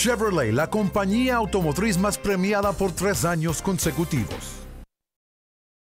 Chevrolet, la compañía automotriz más premiada por 3 años consecutivos.